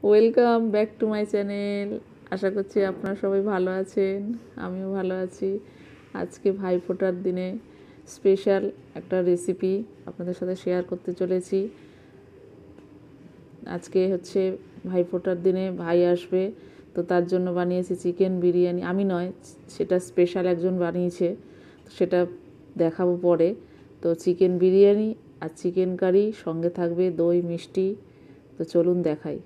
Welcome back to my channel. আশা করছি আপনারা সবাই ভালো আছেন, আমিও ভালো আছি। আজকে ভাইফোঁটার দিনে স্পেশাল একটা রেসিপি আপনাদের সাথে শেয়ার করতে চলেছি। আজকে হচ্ছে ভাইফোঁটার দিনে ভাই আসবে, তো তার জন্য বানিয়েছি চিকেন বিরিয়ানি। আমি নয়, সেটা স্পেশাল একজন বানিয়েছে, তো সেটা দেখাবো পরে। তো চিকেন বিরিয়ানি আর চিকেন কারি, সঙ্গে থাকবে দই মিষ্টি। তো চলুন দেখাই।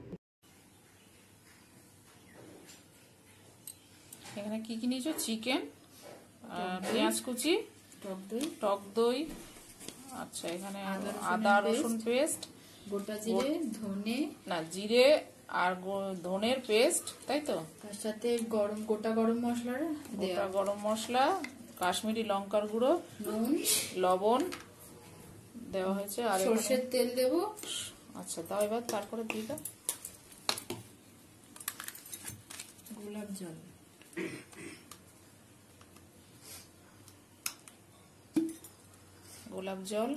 এখানে কি কি নিয়েছো? চিকেন, পেঁয়াজ কুচি, টক দই, আচ্ছা এখানে আদা রসুন পেস্ট, গোটা জিরে, ধনে, না জিরে আর ধনের পেস্ট, তাই তো? তার সাথে গোটা গরম মশলা, গোটা গরম মশলা, কাশ্মীরি লঙ্কার গুঁড়ো, নুন, লবণ দেওয়া হয়েছে, আর সরষের তেল দেব। আচ্ছা দাও এবার, তারপরে দিয়ে দাও গোলাপ জল, গোলাপ জল,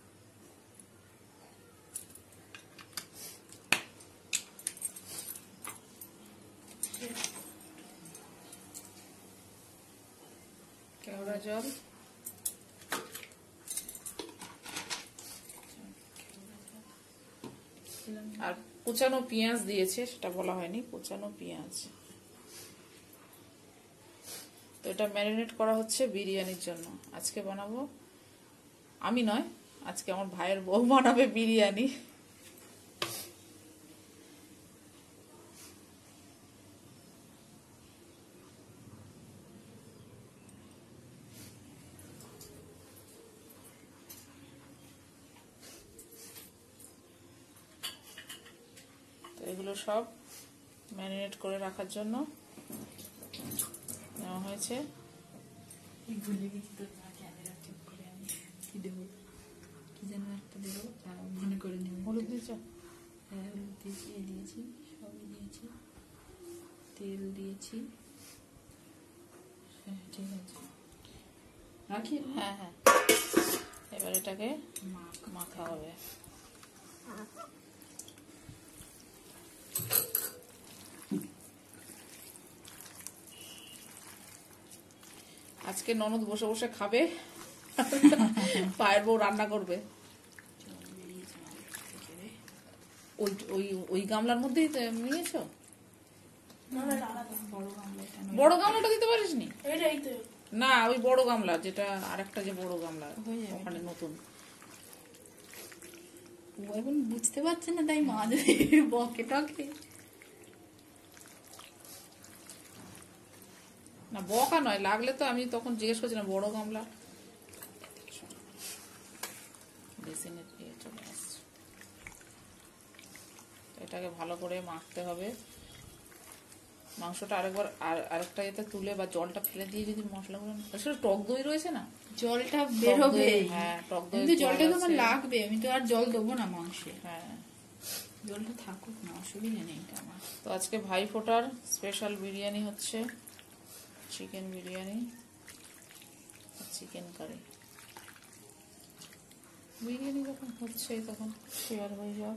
কেওড়া জল, আর কুচানো পেঁয়াজ দিয়েছে, সেটা বলা হয়নি, কুচানো পেঁয়াজ। তো এটা ম্যারিনেট করা হচ্ছে বিরিয়ানির জন্য। আজকে বানাবো, আমি নয়, আজকে আমার ভাইয়ের বউ বানাবে বিরিয়ানি। তো এগুলো সব ম্যারিনেট করে রাখার জন্য নেওয়া হয়েছে। মনে করে নেব। হলুদ দিয়েছ? হ্যাঁ, হলুদ দিয়েছি, দিয়েছি, সবই দিয়েছি, তেল দিয়েছি। হ্যাঁ ঠিক আছে, রাখি। হ্যাঁ হ্যাঁ, এবার এটাকে মাখা হবে। আজকে ননদ বসে বসে খাবে, পায়ের বউ রান্না করবে। ওই ওই ওই গামলার মধ্যেই নিয়েছো? বড় গামলাটা দিতে পারিস নি? না, ওই বড় গামলা, যেটা আরেকটা যে বড় গামলা ওখানে নতুন। ও এখন বুঝতে পারছে না, তাই মা বকে টকে। না বকা নয়, লাগলে তো আমি তখন জিজ্ঞেস করছিলাম বড় গামলা। চলে আসছে, এটাকে ভালো করে মাখতে হবে। মাংসটা আরেকবার আরেকটা এতে তুলে বা জলটা ফেলে দিয়ে যদি মশলাগুলো, আসলে টক দই রয়েছে না, জলটা বেরোবে। হ্যাঁ টক দই, কিন্তু জলটা তো আমার লাগবে, আমি তো আর জল দেবো না মাংসে। হ্যাঁ জলটা থাকুক না, অসুবিধা নেই এটা আমার। তো আজকে ভাইফোঁটার স্পেশাল বিরিয়ানি হচ্ছে chicken biryani, chicken curry. Biryani যখন হচ্ছে তখন শেয়ার হয়ে যাক।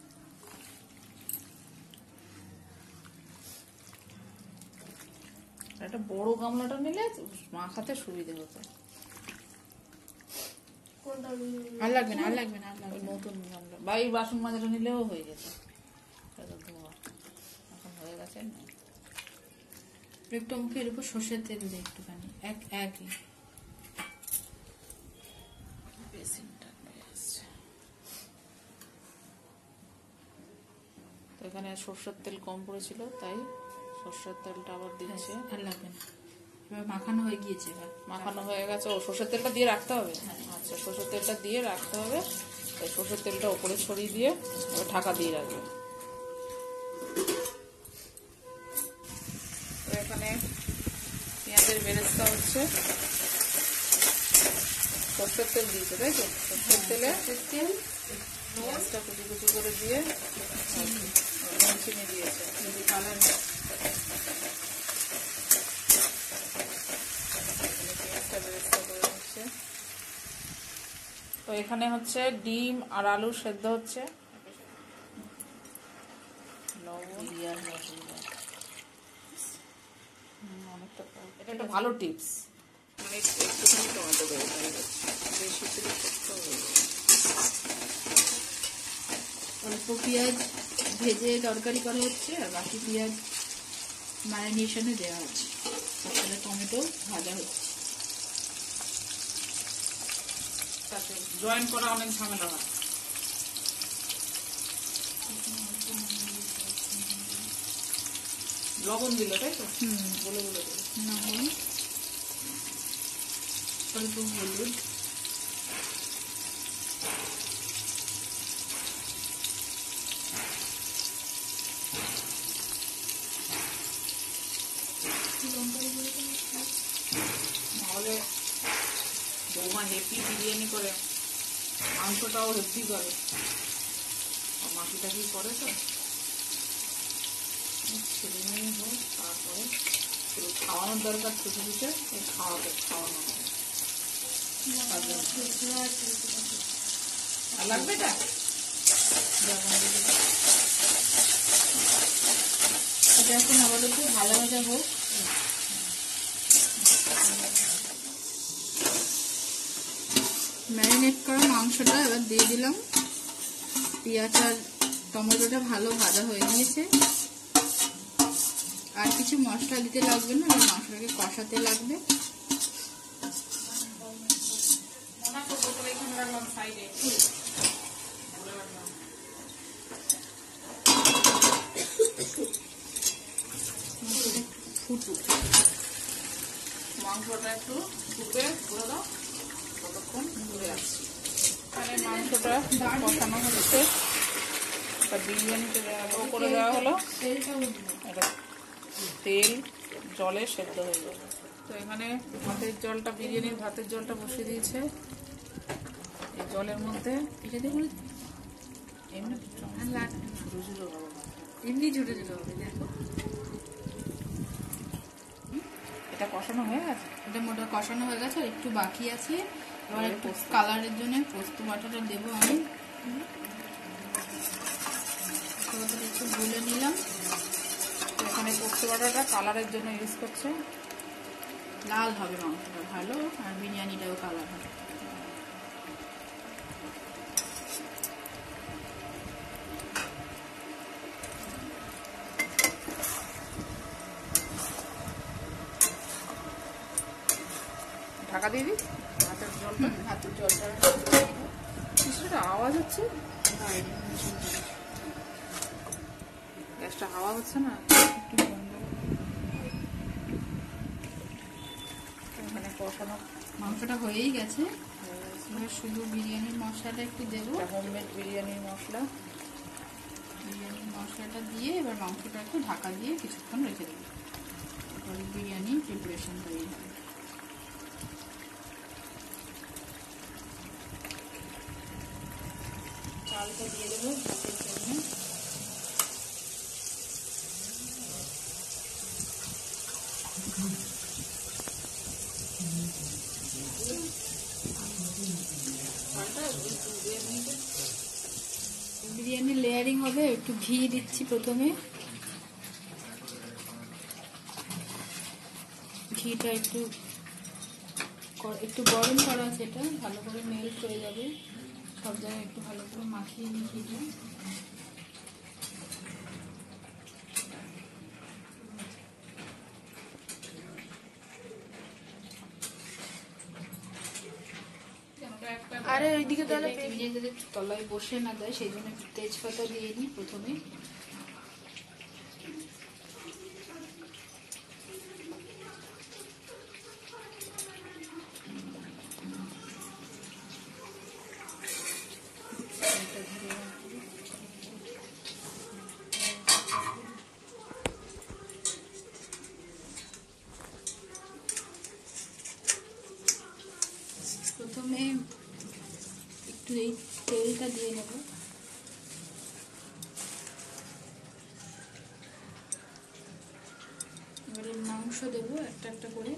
একটা বড় গামলাটা নিলে মাখাতে সুবিধে হতো। আর লাগবে না, আর লাগবে না, আর লাগবে না। নতুন গামলা বা এই বাসন মাজাটা নিলেও হয়ে যেত। এখন হয়ে গেছে না, একটু মুখের উপর সর্ষের তেল দিয়ে একটুখানি, একই বেসিনটা হয়ে আসছে। তো এখানে সর্ষের তেল কম পড়েছিল, তাই সর্ষের তেলটা আবার দিচ্ছে। আর লাগবে না, এবার মাখানো হয়ে গিয়েছে। এবার মাখানো হয়ে গেছে। ও সর্ষের তেলটা দিয়ে রাখতে হবে? আচ্ছা, সর্ষের তেলটা দিয়ে রাখতে হবে। তাই সর্ষের তেলটা ওপরে ছড়িয়ে দিয়ে ঢাকা দিয়ে রাখবে। তো এখানে পেঁয়াজের বেরেস্তা হচ্ছে। সর্ষের তেল দিয়েছে, তাই তো? সর্ষের তেলে পেঁয়াজটা কুচি কুচি করে দিয়ে চিনি দিয়েছে। পেঁয়াজটা বেরেস্তা করে নিচ্ছে। তো এখানে হচ্ছে ডিম আর আলু সেদ্ধ হচ্ছে। লবণ, পেঁয়াজ মশলা। অনেকটা, এটা একটা ভালো টিপস। মানে একটুখানি টমেটো দেবো, বেশি করে করতে হবে। অল্প পেঁয়াজ ভেজে তরকারি করা হচ্ছে, আর বাকি পেঁয়াজ ম্যারিনেশনে দেওয়া হচ্ছে, তারপরে টমেটো ভাজা হচ্ছে। তাতে জয়েন করা অনেক ঝামেলা হয়। লবণ দিল, তাই তো? বলে বলে দেবো। লবণ, অল্প হলুদ, নাহলে বৌমা হেপি বিরিয়ানি করে, মাংসটাও হেপি করে, মাটিটা কি করে তো ছেলে মেয়ে হোক, তারপরে খাওয়ানোর দরকার, ছোট ছোট খাওয়ানো হবে। আর লাগবে এটা এটা এখন আপাতত ভাজা ভাজা হোক। ম্যারিনেট করা মাংসটা এবার দিয়ে দিলাম। পেঁয়াজ আর টমেটোটা ভালো ভাজা হয়ে গিয়েছে, আর কিছু মশলা দিতে লাগবে না, এবার মাংসটাকে কষাতে লাগবে। ফুটুক, মাংসটা একটু ফুটে করে দাও, ততক্ষণ ঘুরে আসছি। এখানে মাংসটা কষানো হচ্ছে, বিরিয়ানিতে করে দেওয়া হলো, এটা তেল জলে সেদ্ধ হয়ে যাবে। তো এখানে ভাতের জলটা, বিরিয়ানির ভাতের জলটা বসিয়ে দিয়েছে। এই জলের মধ্যে এটা দেখুন এমনি ঝুড়ো ঝুড়ো হবে, এমনি ঝুটে ঝুটে হবে। দেখো এটা কষানো হয়ে গেছে, এটা মোটা কষানো হয়ে গেছে, আর একটু বাকি আছে। এবার একটু কালারের জন্য পোস্ত বাটাটা দেবো আমি, একটু গুলে নিলাম। এখানে পোস্ত বাটাটা কালারের জন্য ইউজ করছে, লাল হবে মাংসটা ভালো, আর বিরিয়ানিটাও কালার হবে। ঢাকা দিয়ে দিই। ভাতের জলটা, ভাতের জলটা কিছুটা আওয়াজ হচ্ছে, গ্যাসটা হাওয়া হচ্ছে না, এখানে কষানো মাংসটা হয়েই গেছে। এবার শুধু বিরিয়ানির মশলাটা একটু দেবো, হোমমেড বিরিয়ানির মশলা। বিরিয়ানির মশলাটা দিয়ে এবার মাংসটা একটু ঢাকা দিয়ে কিছুক্ষণ রেখে দেবো, তারপরে বিরিয়ানি প্রিপারেশন তৈরি হবে। চালটা দিয়ে দেবো ভাতের জন্য। বিরিয়ানি লেয়ারিং হবে, একটু ঘি দিচ্ছি প্রথমে। ঘিটা একটু গরম করা আছে, এটা ভালো করে মেল্ট হয়ে যাবে, সব জায়গায় একটু ভালো করে মাখিয়ে নিই ঘিটা। আরে ওইদিকে তাহলে তলায় বসে না দেয়, সেই জন্য একটু তেজপাতা দিয়ে দিই প্রথমে। প্রথমে একটু এই তেলটা দিয়ে নেব, এবারে মাংস দেবো একটা একটা করে।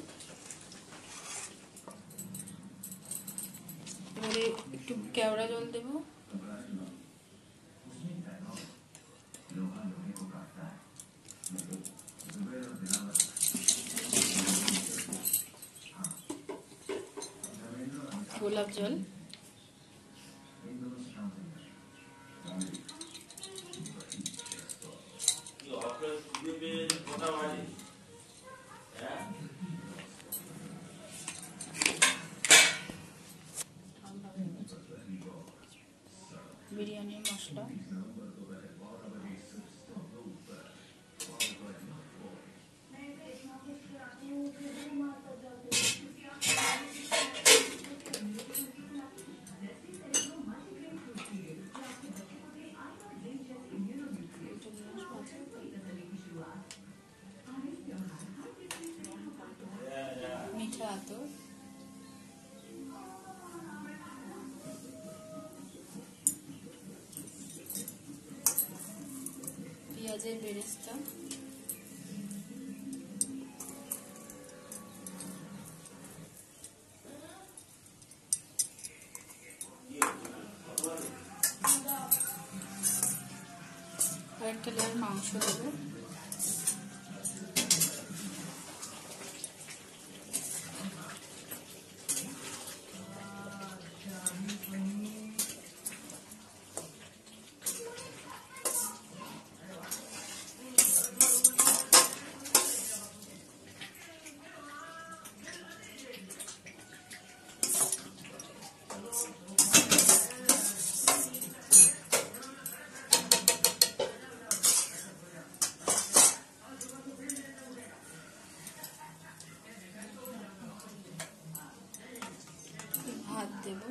এবারে একটু কেওড়া জল দেবো, গোলাপ জল, বিরিয়ানির মশলা, মিঠা আতর, পেঁয়াজের বেরেস্তা, কয়েকটা লেয়ার মাংস দেবো, ভাত দেবো,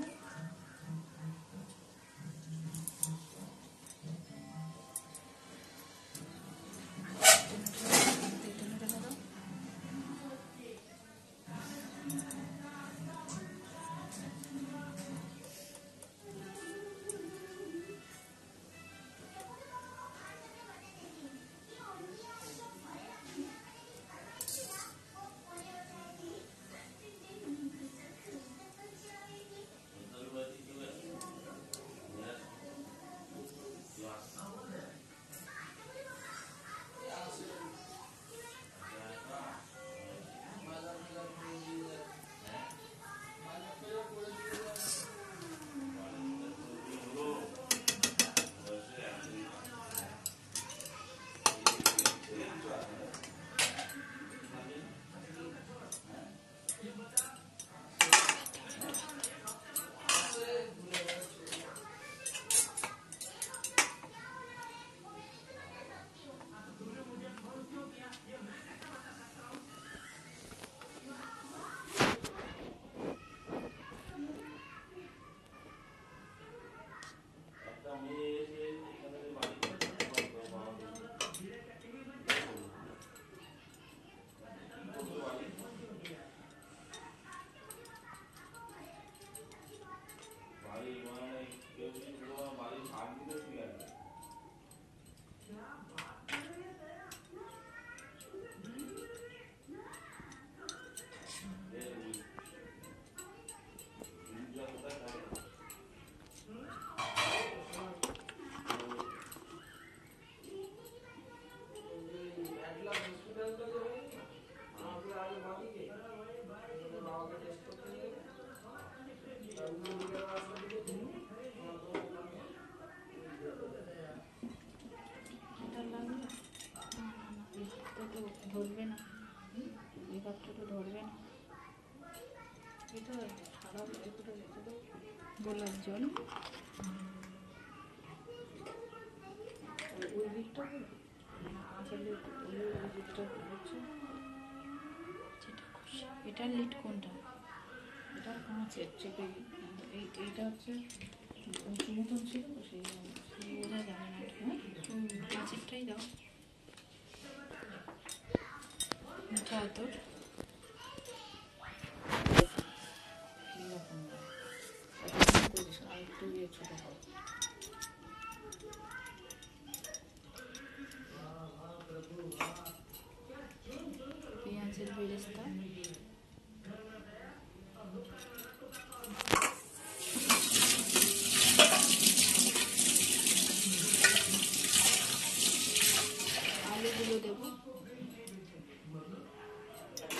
ধরবে না, এই পাত্রটা ধরবে না, এটা সারা গোলাপ জল, ওই দিকটা আসলে ওই দিকটা হচ্ছে এটার লিড কোনটা, এটা কাঁচের চেপে, এইটা হচ্ছে মতন ছিল সেই বোঝা যাবে না, কাঁচেরটাই দাও, মিঠা আতর, আরেকটু দিয়ে ছোটো হবে, পেঁয়াজের বেরেস্তা, আলুগুলো দেবো,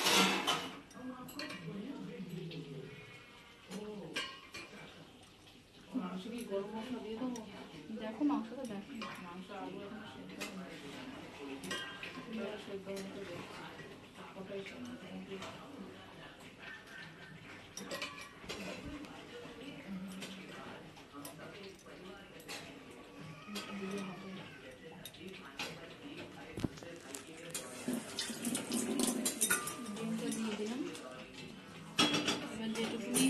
মাংস তো দেখি মাংস আলু এখন সেদ্ধ সেদ্ধ মতো দেখছি ওটাই মোটামুটি দিয়ে হবে। ডিমটা দিয়ে দিলাম, এবার যেটুকুনি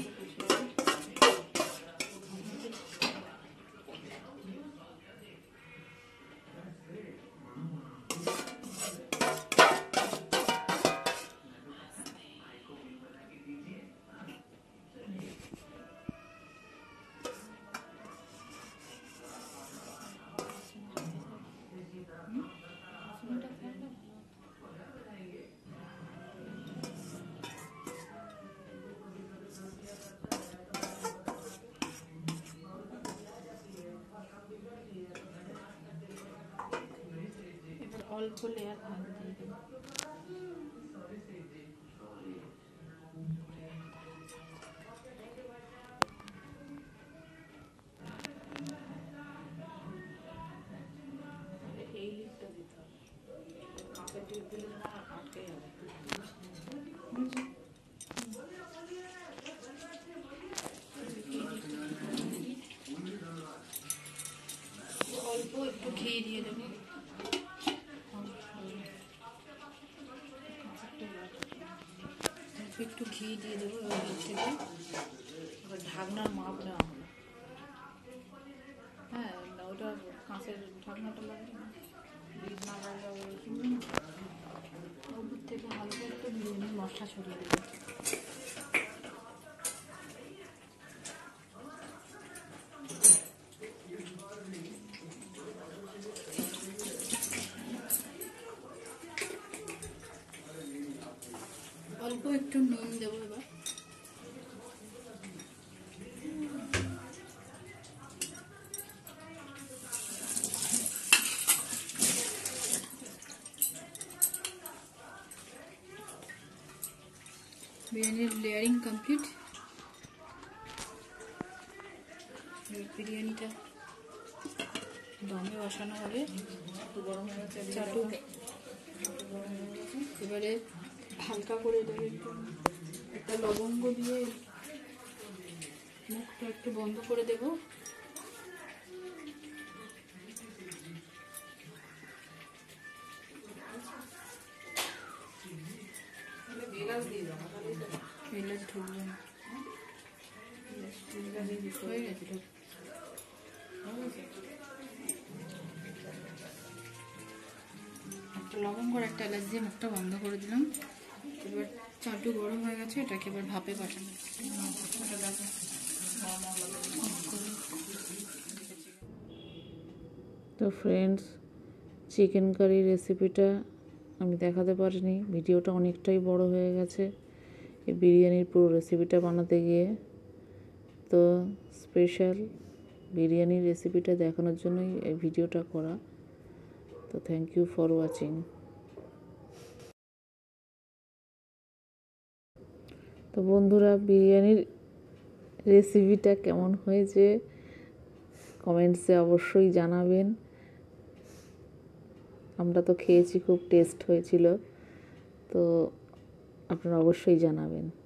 এবার অল্প লেয়ার ভাত দিয়ে দেবো। এই লিপটা দিতে হবে, কাঁচের টিপ দিলে না আটকে যাবে। অল্প একটু ঘি দিয়ে দেবো, একটু ঘি দিয়ে দেবো এবার থেকে। এবার ঢাকনার মাপ নেওয়া হলো, হ্যাঁ ওটা কাঁচের ঢাকনাটা লাগবে না, ভিড় না লাগলে ওপর থেকে হালকা একটু বিরিয়ানি মশলা ছড়িয়ে দেবো। অল্প একটু নুন দেবো এবার, বিরিয়ানির লেয়ারিং কমপ্লিট। বিরিয়ানিটা দমে বসানো হবে, গরম হয়ে গেছে চাটু এবারে হালকা করে দেবে, একটু একটা লবঙ্গ দিয়ে মুখটা একটু বন্ধ করে দেবো। এলাচ ঢুকবে না, হয়ে গেছে ঢুক। একটা লবঙ্গ আর একটা এলাচ দিয়ে মুখটা বন্ধ করে দিলাম। এবার চাটু গরম হয়ে গেছে, এটাকে এবার ভাপে পাঠানো। তো ফ্রেন্ডস, চিকেন কারি রেসিপিটা আমি দেখাতে পারিনি, ভিডিওটা অনেকটাই বড় হয়ে গেছে এই বিরিয়ানির পুরো রেসিপিটা বানাতে গিয়ে। তো স্পেশাল বিরিয়ানির রেসিপিটা দেখানোর জন্যই এই ভিডিওটা করা। তো থ্যাংক ইউ ফর ওয়াচিং। তো বন্ধুরা, বিরিয়ানির রেসিপিটা কেমন হয়েছে কমেন্টসে অবশ্যই জানাবেন। আমরা তো খেয়েছি, খুব টেস্ট হয়েছিল, তো আপনারা অবশ্যই জানাবেন।